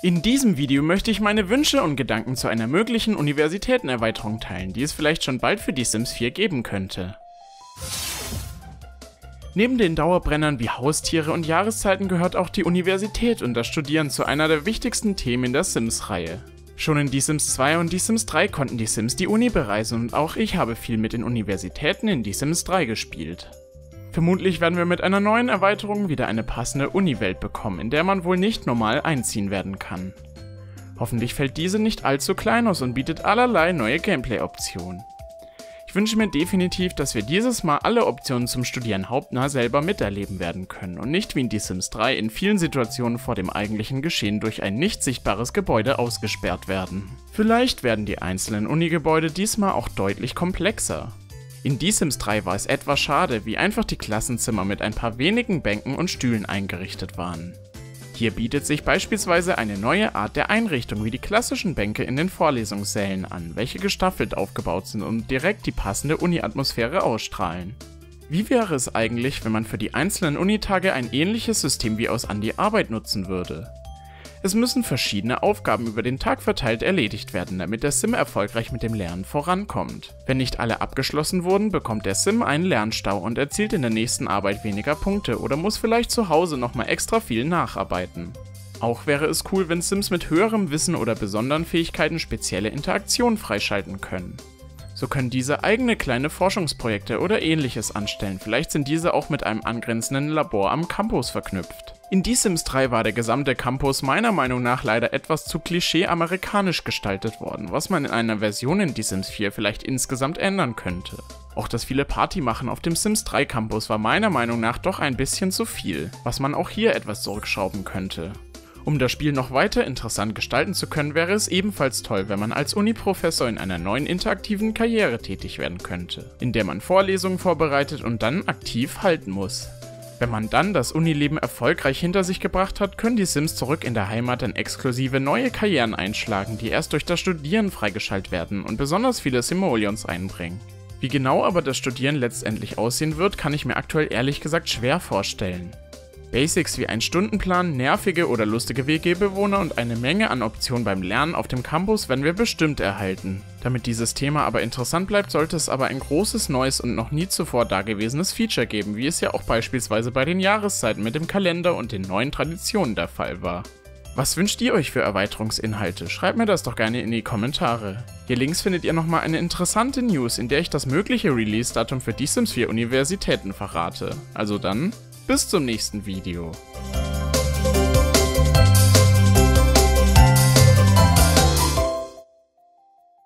In diesem Video möchte ich meine Wünsche und Gedanken zu einer möglichen Universitätenerweiterung teilen, die es vielleicht schon bald für die Sims 4 geben könnte. Neben den Dauerbrennern wie Haustiere und Jahreszeiten gehört auch die Universität und das Studieren zu einer der wichtigsten Themen in der Sims-Reihe. Schon in Die Sims 2 und Die Sims 3 konnten die Sims die Uni bereisen und auch ich habe viel mit den Universitäten in Die Sims 3 gespielt. Vermutlich werden wir mit einer neuen Erweiterung wieder eine passende Uni-Welt bekommen, in der man wohl nicht normal einziehen werden kann. Hoffentlich fällt diese nicht allzu klein aus und bietet allerlei neue Gameplay-Optionen. Ich wünsche mir definitiv, dass wir dieses Mal alle Optionen zum Studieren hauptnah selber miterleben werden können und nicht wie in Die Sims 3 in vielen Situationen vor dem eigentlichen Geschehen durch ein nicht sichtbares Gebäude ausgesperrt werden. Vielleicht werden die einzelnen Uni-Gebäude diesmal auch deutlich komplexer. In Die Sims 3 war es etwas schade, wie einfach die Klassenzimmer mit ein paar wenigen Bänken und Stühlen eingerichtet waren. Hier bietet sich beispielsweise eine neue Art der Einrichtung wie die klassischen Bänke in den Vorlesungssälen an, welche gestaffelt aufgebaut sind und direkt die passende Uni-Atmosphäre ausstrahlen. Wie wäre es eigentlich, wenn man für die einzelnen Unitage ein ähnliches System wie aus An die Arbeit nutzen würde? Es müssen verschiedene Aufgaben über den Tag verteilt erledigt werden, damit der Sim erfolgreich mit dem Lernen vorankommt. Wenn nicht alle abgeschlossen wurden, bekommt der Sim einen Lernstau und erzielt in der nächsten Arbeit weniger Punkte oder muss vielleicht zu Hause nochmal extra viel nacharbeiten. Auch wäre es cool, wenn Sims mit höherem Wissen oder besonderen Fähigkeiten spezielle Interaktionen freischalten können. So können diese eigene kleine Forschungsprojekte oder ähnliches anstellen, vielleicht sind diese auch mit einem angrenzenden Labor am Campus verknüpft. In Die Sims 3 war der gesamte Campus meiner Meinung nach leider etwas zu klischee-amerikanisch gestaltet worden, was man in einer Version in Die Sims 4 vielleicht insgesamt ändern könnte. Auch das viele Partymachen auf dem Sims 3 Campus war meiner Meinung nach doch ein bisschen zu viel, was man auch hier etwas zurückschrauben könnte. Um das Spiel noch weiter interessant gestalten zu können, wäre es ebenfalls toll, wenn man als Uni-Professor in einer neuen interaktiven Karriere tätig werden könnte, in der man Vorlesungen vorbereitet und dann aktiv halten muss. Wenn man dann das Unileben erfolgreich hinter sich gebracht hat, können die Sims zurück in der Heimat dann exklusive neue Karrieren einschlagen, die erst durch das Studieren freigeschaltet werden und besonders viele Simoleons einbringen. Wie genau aber das Studieren letztendlich aussehen wird, kann ich mir aktuell ehrlich gesagt schwer vorstellen. Basics wie ein Stundenplan, nervige oder lustige WG-Bewohner und eine Menge an Optionen beim Lernen auf dem Campus werden wir bestimmt erhalten. Damit dieses Thema aber interessant bleibt, sollte es aber ein großes neues und noch nie zuvor dagewesenes Feature geben, wie es ja auch beispielsweise bei den Jahreszeiten mit dem Kalender und den neuen Traditionen der Fall war. Was wünscht ihr euch für Erweiterungsinhalte? Schreibt mir das doch gerne in die Kommentare. Hier links findet ihr nochmal eine interessante News, in der ich das mögliche Release-Datum für Die Sims 4 Universitäten verrate. Also dann, bis zum nächsten Video.